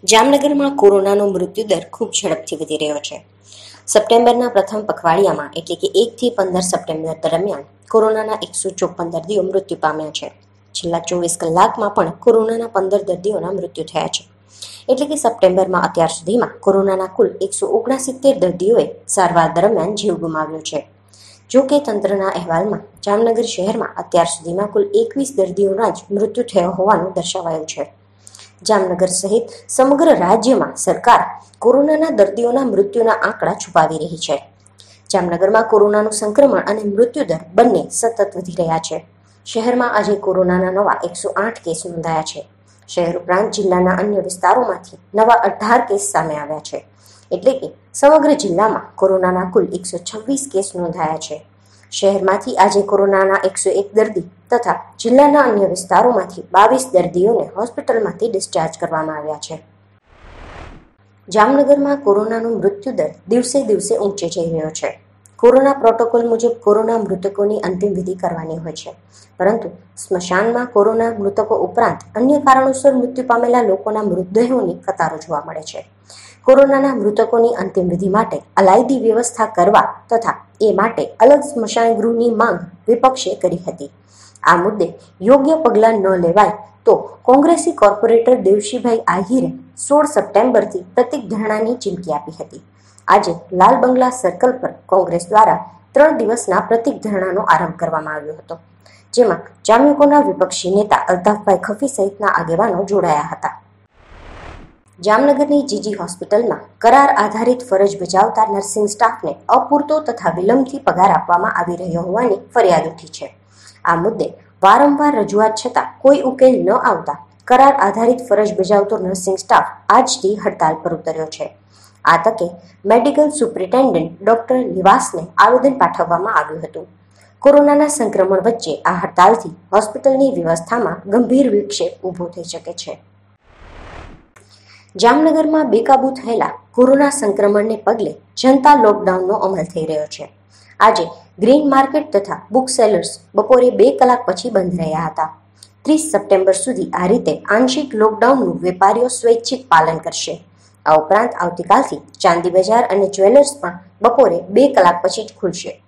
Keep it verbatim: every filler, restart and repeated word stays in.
જામનગરમાં કોરોનાનો મૃત્યુદર ખૂબ ઝડપથી વધી રહ્યો છે. સપ્ટેમ્બરના પ્રથમ પખવાડિયામાં એટલે કે એકથી પંદર સપ્ટેમ્બર દરમિયાન કોરોનાના એકસો ચોપન દર્દીઓ મૃત્યુ પામ્યા છે. છેલ્લા ચોવીસ કલાકમાં પણ કોરોનાના પંદર દર્દીઓના મૃત્યુ થયા છે. એટલે કે સપ્ટેમ્બરમાં અત્યાર સુધીમાં કોરોનાના કુલ એકસો ઓગણસિત્તેર દર્દીઓએ સારવાર દરમિયાન જીવ ગુમાવ્યો છે. જો કે તંત્રના અહેવાલમાં જામનગર શહેરમાં અત્યાર સુધીમાં કુલ એકવીસ દર્દીઓના જ મૃત્યુ થયો હોવાનું દર્શાવાયું છે. જામનગર સહિત સમગ્ર રાજ્યમાં સરકાર કોરોનાના દર્દીઓના મૃત્યુના આંકડા છુપાવી રહી છે. જામનગરમાં કોરોનાનું સંક્રમણ અને મૃત્યુદર બંને સતત વધી રહ્યા છે. શહેરમાં આજે કોરોનાના નવા એકસો આઠ કેસ નોંધાયા છે. શહેર ઉપરાંત જિલ્લાના અન્ય વિસ્તારોમાંથી નવા અઢાર કેસ સામે આવ્યા છે. એટલે કે સમગ્ર જિલ્લામાં કોરોનાના કુલ એકસો છવ્વીસ કેસ નોંધાયા છે. શહેરમાંથી આજે કોરોનાના એકસો એક દર્દી તથા જિલ્લાના અન્ય વિસ્તારોમાંથી બાવીસ દર્દીઓને હોસ્પિટલમાંથી ડિસ્ચાર્જ કરવામાં આવ્યા છે. જામનગરમાં કોરોનાનો મૃત્યુદર દિવસે દિવસે ઊંચે જઈ રહ્યો છે. કોરોના પ્રોટોકોલ મુજબ કોરોના મૃતકોની અંતિમ વિધિ કરવાની હોય છે, પરંતુ સ્મશાનમાં કોરોના મૃતકો ઉપરાંત અન્ય કારણોસર મૃત્યુ પામેલા લોકોના મૃતદેહોની કતારો જોવા મળે છે. કોરોનાના મૃતકોની અંતિમ વિધિ માટે અલાયદી વ્યવસ્થા કરવા તથા એ માટે અલગ સ્મશાન ગૃહની માંગ વિપક્ષે કરી હતી. આ મુદ્દે યોગ્ય પગલાં ન લેવાય તો કોંગ્રેસી કોર્પોરેટર દેવશીભાઈ આહિરે સોળ સપ્ટેમ્બરથી પ્રતિક ધરણાની ચીમકી આપી હતી. આજે લાલ બંગલા સર્કલ પર કોંગ્રેસ દ્વારા ત્રણ દિવસના પ્રતિક ધરણાનો આરંભ કરવામાં આવ્યો હતો, જેમાં જામ્યુકોના વિપક્ષી નેતા અલ્તાફભાઈ ખફી સહિતના આગેવાનો જોડાયા હતા. જામનગરની જીજી હોસ્પિટલમાં કરાર આધારિત ફરજ બજાવતા નર્સિંગ સ્ટાફને અપૂરતો તથા વિલંબથી પગાર આપવામાં આવી રહ્યો હોવાની ફરિયાદ ઉઠી છે. આ મુદ્દે વારંવાર રજૂઆત છતાં કોઈ ઉકેલ ન આવતા કરાર આધારિત ફરજ બજાવતો નર્સિંગ સ્ટાફ આજથી હડતાલ પર ઉતર્યો છે. આ તકે મેડિકલ સુપ્રિન્ટેન્ડન્ટ ડોક્ટર નિવાસને આવેદન પાઠવવામાં આવ્યું હતું. કોરોનાના સંક્રમણ વચ્ચે આ હડતાલથી હોસ્પિટલની વ્યવસ્થામાં ગંભીર વિક્ષેપ ઊભો થઈ શકે છે. જામનગરમાં બેકાબૂ થયેલા કોરોના સંક્રમણને પગલે જનતા લોકડાઉનનો અમલ થઈ રહ્યો છે. આજે ગ્રીન માર્કેટ તથા બુક સેલર્સ બપોરે બે કલાક પછી બંધ રહ્યા હતા. ત્રીસ સપ્ટેમ્બર સુધી આ રીતે આંશિક લોકડાઉનનું વેપારીઓ સ્વૈચ્છિક પાલન કરશે. આ ઉપરાંત આવતીકાલથી ચાંદી બજાર અને જ્વેલર્સ પણ બપોરે બે કલાક પછી જ ખુલશે.